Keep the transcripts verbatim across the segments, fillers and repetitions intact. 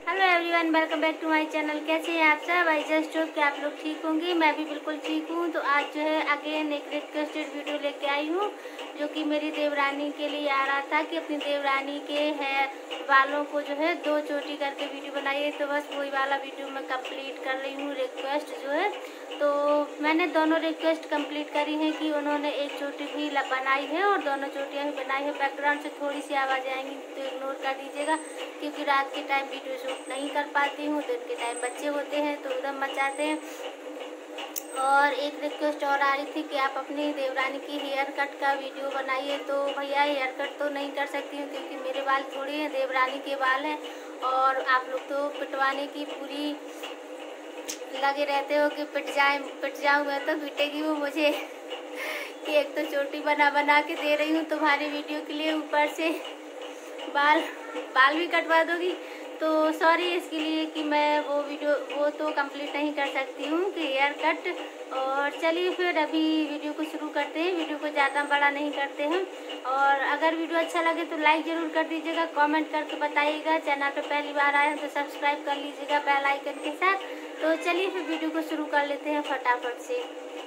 Hello everyone, welcome back to my channel. कैसे हैं आप सब? आई जस्ट होप कि आप लोग ठीक होंगे। मैं भी बिल्कुल ठीक हूँ। तो आज जो है अगेन एक रिक्वेस्टेड वीडियो लेके आई हूँ, जो कि मेरी देवरानी के लिए आ रहा था कि अपनी देवरानी के है बालों को जो है दो चोटी करके वीडियो बनाइए। तो बस वही वाला वीडियो मैं कंप्लीट कर रही हूँ, रिक्वेस्ट जो है। तो मैंने दोनों रिक्वेस्ट कंप्लीट करी है कि उन्होंने एक चोटी भी बनाई है और दोनों चोटियाँ भी बनाई है। बैकग्राउंड से थोड़ी सी आवाज़ आएंगी तो इग्नोर कर दीजिएगा, क्योंकि रात के टाइम वीडियो शूट नहीं कर पाती हूँ। दिन के टाइम बच्चे होते हैं तो एकदम मचाते हैं। और एक रिक्वेस्ट और आ रही थी कि आप अपनी देवरानी की हेयर कट का वीडियो बनाइए। तो भैया हेयर कट तो नहीं कर सकती हूँ, क्योंकि मेरे बाल थोड़े हैं, देवरानी के बाल हैं। और आप लोग तो पिटवाने की पूरी लगे रहते हो कि पिट जाए पिट जाऊँ मैं, तो पिटेगी वो मुझे कि एक तो चोटी बना बना के दे रही हूँ तुम्हारी वीडियो के लिए, ऊपर से बाल बाल भी कटवा दोगी। तो सॉरी इसके लिए कि मैं वो वीडियो वो तो कंप्लीट नहीं कर सकती हूँ कि हेयर कट। और चलिए फिर अभी वीडियो को शुरू करते हैं। वीडियो को ज़्यादा बड़ा नहीं करते हैं। और अगर वीडियो अच्छा लगे तो लाइक ज़रूर कर दीजिएगा, कमेंट करके बताइएगा। चैनल पे पहली बार आए हैं तो सब्सक्राइब कर लीजिएगा बेल आइकन के साथ। तो चलिए फिर वीडियो को शुरू कर लेते हैं फटाफट से।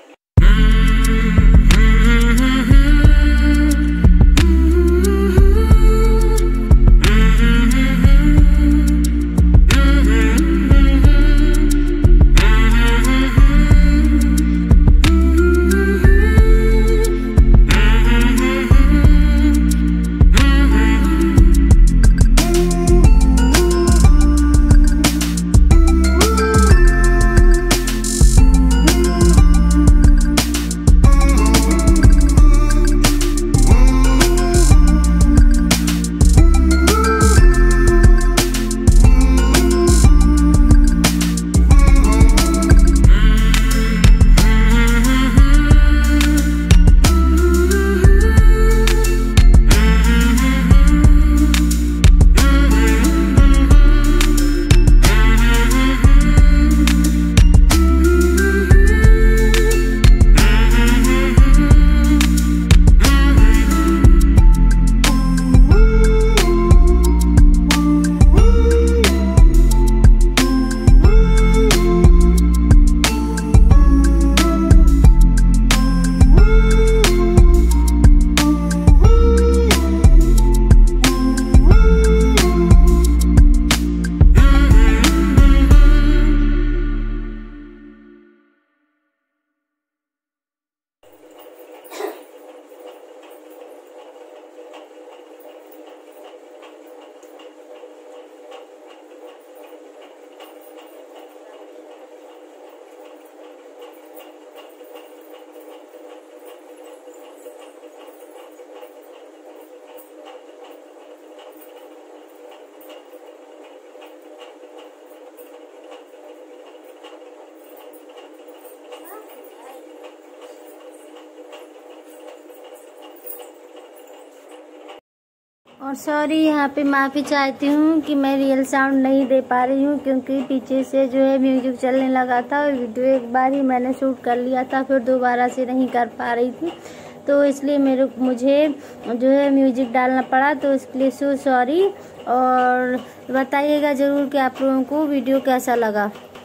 और सॉरी यहाँ पे माफ़ी चाहती हूँ कि मैं रियल साउंड नहीं दे पा रही हूँ, क्योंकि पीछे से जो है म्यूजिक चलने लगा था और वीडियो एक बार ही मैंने शूट कर लिया था, फिर दोबारा से नहीं कर पा रही थी। तो इसलिए मेरे मुझे जो है म्यूजिक डालना पड़ा, तो इसके लिए सो सॉरी। और बताइएगा ज़रूर कि आप लोगों को वीडियो कैसा लगा।